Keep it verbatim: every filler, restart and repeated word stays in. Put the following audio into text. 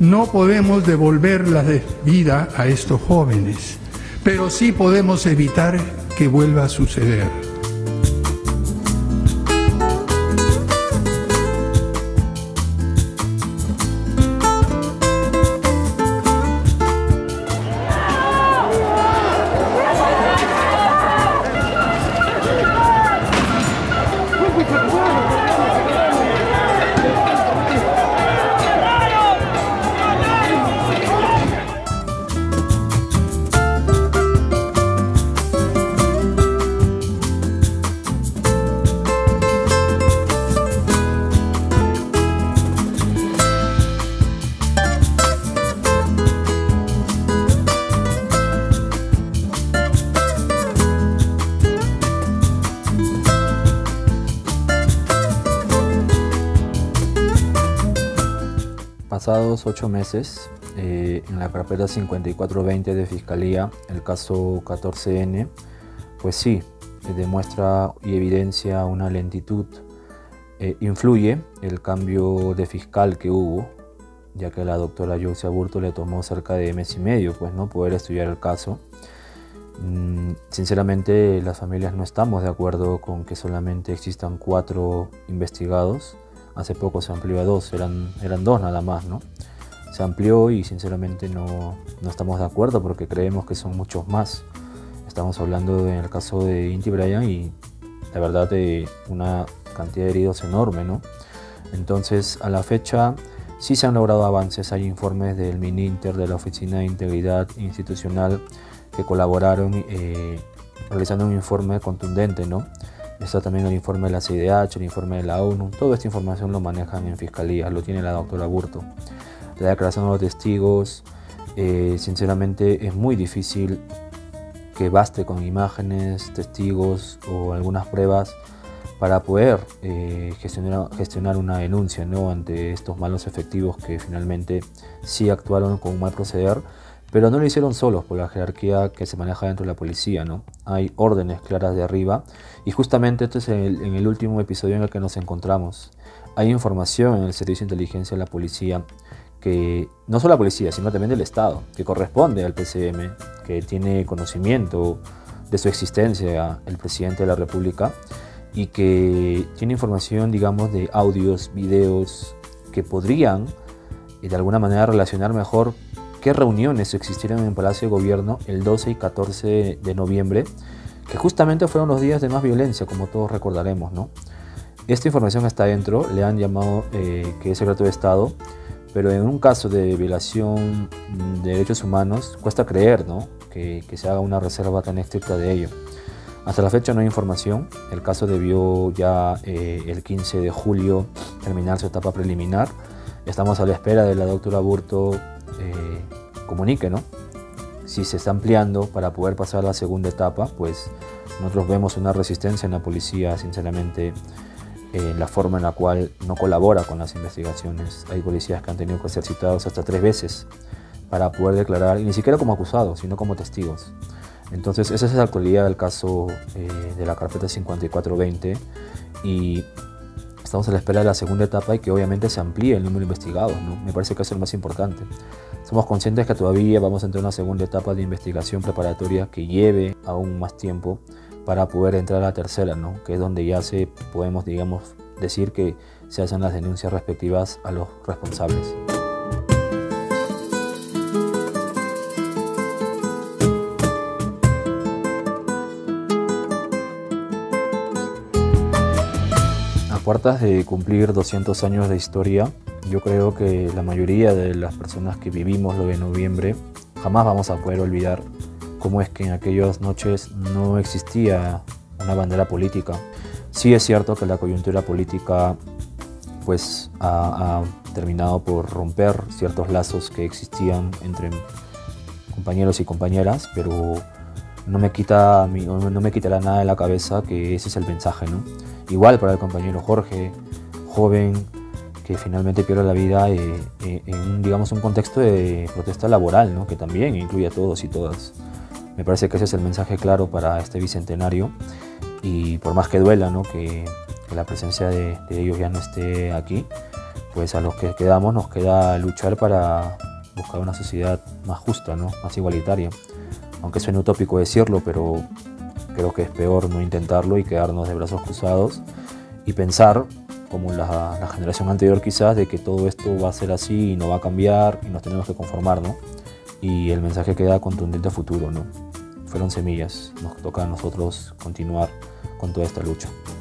No podemos devolver la vida a estos jóvenes, pero sí podemos evitar que vuelva a suceder. Pasados ocho meses, eh, en la carpeta cincuenta y cuatro veinte de Fiscalía, el caso catorce ene, pues sí, eh, demuestra y evidencia una lentitud. Eh, influye el cambio de fiscal que hubo, ya que a la doctora Yoxi Aburto le tomó cerca de mes y medio pues, ¿no? poder estudiar el caso. Mm, sinceramente, las familias no estamos de acuerdo con que solamente existan cuatro investigados. Hace poco se amplió a dos, eran, eran dos nada más, ¿no? Se amplió y sinceramente no, no estamos de acuerdo porque creemos que son muchos más. Estamos hablando en el caso de Inti Brian y la verdad de una cantidad de heridos enorme, ¿no? Entonces, a la fecha sí se han logrado avances. Hay informes del MININTER, de la Oficina de Integridad Institucional, que colaboraron eh, realizando un informe contundente, ¿no? Está también el informe de la C I D H, el informe de la ONU. Toda esta información lo manejan en Fiscalía, lo tiene la doctora Aburto. La declaración de los testigos, eh, sinceramente es muy difícil que baste con imágenes, testigos o algunas pruebas para poder eh, gestionar, gestionar una denuncia, ¿no? ante estos malos efectivos que finalmente sí actuaron con un mal proceder, pero no lo hicieron solos por la jerarquía que se maneja dentro de la policía, ¿no? Hay órdenes claras de arriba y justamente esto es en el, en el último episodio en el que nos encontramos. Hay información en el Servicio de Inteligencia de la Policía, que no solo la policía, sino también del Estado, que corresponde al P C M, que tiene conocimiento de su existencia el Presidente de la República y que tiene información, digamos, de audios, videos que podrían de alguna manera relacionar mejor qué reuniones existieron en el Palacio de Gobierno el doce y catorce de noviembre, que justamente fueron los días de más violencia, como todos recordaremos, ¿no? Esta información está dentro, le han llamado eh, que es secreto de Estado, pero en un caso de violación de derechos humanos cuesta creer, ¿no? que, que se haga una reserva tan estricta de ello. Hasta la fecha no hay información. El caso debió ya eh, el quince de julio terminar su etapa preliminar. Estamos a la espera de la doctora Aburto eh, comunique, ¿no? Si se está ampliando para poder pasar a la segunda etapa, pues nosotros vemos una resistencia en la policía, sinceramente, en eh, la forma en la cual no colabora con las investigaciones. Hay policías que han tenido que ser citados hasta tres veces para poder declarar, y ni siquiera como acusados, sino como testigos. Entonces, esa es la actualidad del caso eh, de la carpeta cincuenta y cuatro veinte y estamos a la espera de la segunda etapa y que obviamente se amplíe el número de investigados, ¿no? Me parece que eso es lo más importante. Somos conscientes que todavía vamos a entrar en una segunda etapa de investigación preparatoria que lleve aún más tiempo para poder entrar a la tercera, ¿no? Que es donde ya se podemos, digamos, decir que se hacen las denuncias respectivas a los responsables. A puertas de cumplir doscientos años de historia, yo creo que la mayoría de las personas que vivimos lo de noviembre jamás vamos a poder olvidar cómo es que en aquellas noches no existía una bandera política. Sí es cierto que la coyuntura política pues, ha, ha terminado por romper ciertos lazos que existían entre compañeros y compañeras, pero no me, quita, no me quitará nada de la cabeza que ese es el mensaje, ¿no? Igual para el compañero Jorge, joven, que finalmente pierde la vida eh, eh, en digamos, un contexto de protesta laboral, ¿no? Que también incluye a todos y todas. Me parece que ese es el mensaje claro para este bicentenario y por más que duela, ¿no? que, que la presencia de, de ellos ya no esté aquí, pues a los que quedamos nos queda luchar para buscar una sociedad más justa, ¿no? Más igualitaria. Aunque suene utópico decirlo, pero creo que es peor no intentarlo y quedarnos de brazos cruzados y pensar, como la, la generación anterior quizás, de que todo esto va a ser así y no va a cambiar y nos tenemos que conformar, ¿no? Y el mensaje queda contundente a futuro, ¿no? Fueron semillas, nos toca a nosotros continuar con toda esta lucha.